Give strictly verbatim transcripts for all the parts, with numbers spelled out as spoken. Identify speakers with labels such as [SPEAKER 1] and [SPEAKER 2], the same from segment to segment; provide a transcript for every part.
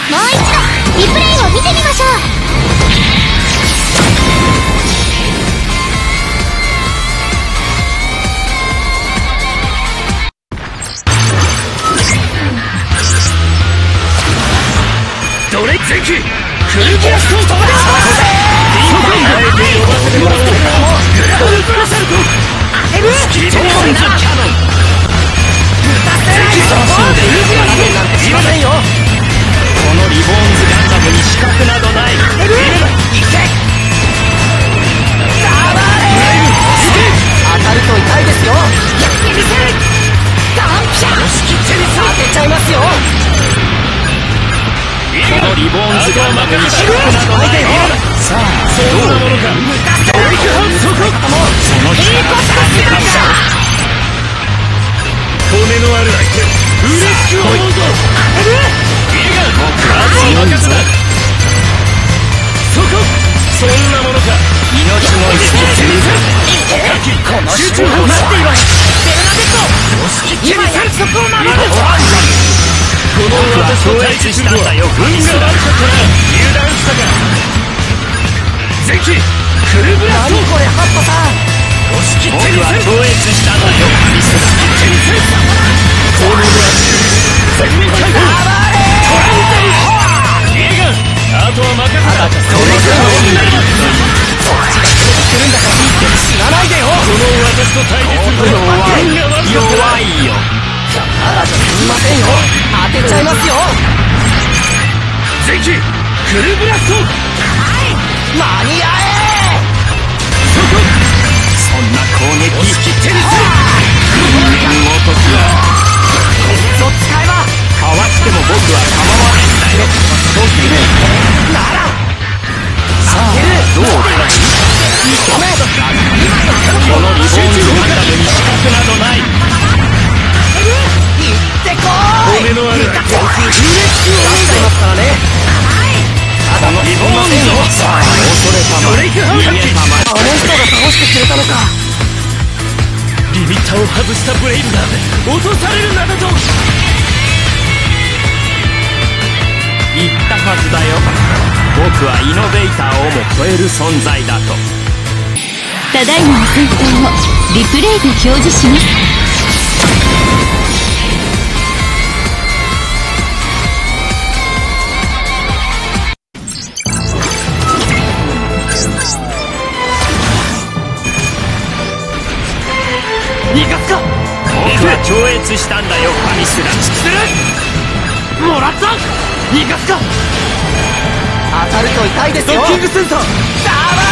[SPEAKER 1] もう一度リプレイを見てみましょう。
[SPEAKER 2] ドレイゼキクルギラストを飛ばします。リーファイナーで呼ばせてもらおう。グラブルプラシャルト当てるスキートーンズキャノンゼキそのシーンでルージアストなんてしませんよ。このリボーンズガンダムに資格などない。当てるいけ黙れ当たると痛いですよ。やってみせダンピシャ押し切ってみせ当てちゃいますよ。このリボーンズガンダムに資格などない。さあどうなものか。ドレイクハンそこその日が当てたんだ。骨のある相手嬉しく思うぞ。当てるいいが僕は任せた。そこそんなものか。命の意識を見せこの集中を待っています。ベルナデット今約束を守る。この私を退治したんだよ。運が悪かったら油断したか。ゼキクルブラスト。何これハッパさん押し切ってみせる。僕は超越したんだよ。ミス押し切ってみせる。この全面開放トランテルパワー。いいがあとは任せた。その顔になる。そっちが決めてくるんだから死なないでよ。この私と対決するのは運が悪かったら弱いよ。あらすみませんよ。当てちゃいますよ。ゼキクルブラスト。はい間に合え。そこそんな攻撃押し切ってみせる。人間ごときはこいつを使えばかわしても僕は構わないんだよ。そうするならさあどうだ。いけめこのリボーンズガンダムに資格などない。骨のある相手を嬉しく思うぞ。からね。このリボーンズをさあ恐れたま逃げたま。あの人が倒してくれたのか。リミッターを外したブレイブが落とされるなどと言ったはずだよ。僕はイノベーターをも超える存在だと。
[SPEAKER 1] ただいまの戦闘をリプレイで表示します。
[SPEAKER 2] 逃がすか。僕は超越したんだよ神すら。するもらった。逃がすか。当たると痛いですよ。ドッキングセンサー黙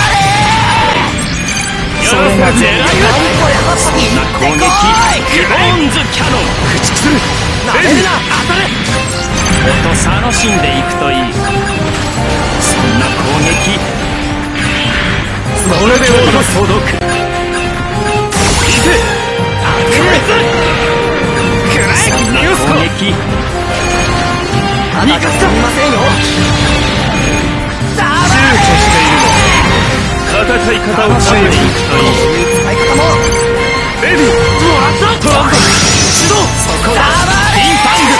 [SPEAKER 2] れ。それが狙いだ。そんな攻撃リボーンズキャノン駆逐する。なめるな当たれ。もっと楽しんでいくといい。そんな攻撃それで俺の届く。いけこいつくらえニュース攻撃逃がすか。見ませんよ。躊躇しているの。戦い方を変えていくといい。使い方もレディーもらったトランド始動。そこだピンパング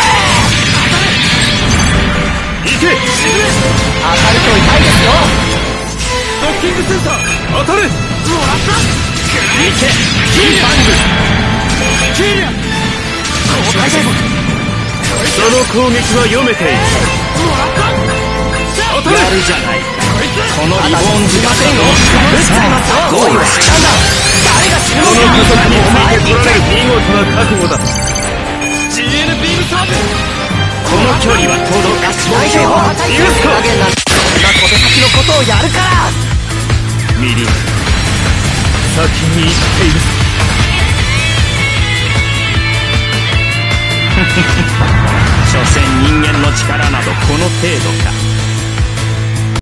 [SPEAKER 2] いけ沈め。当たると痛いですよ。ドッキングセンサー当たる。もらったいけピンパングキリア交代です。その攻撃は読めている。当たるやるじゃないか。このリボーンズガンダムをぶっちゃいますよ。どういうしたんだ。誰が死ぬのか。この加速について取られる見事な覚悟だ。 ジーエヌ ビームサーブ。この距離は届かしないよ。ユースコそんな小手先のことをやるから。ミリン先に行っている。所詮人間の力などこの程度か。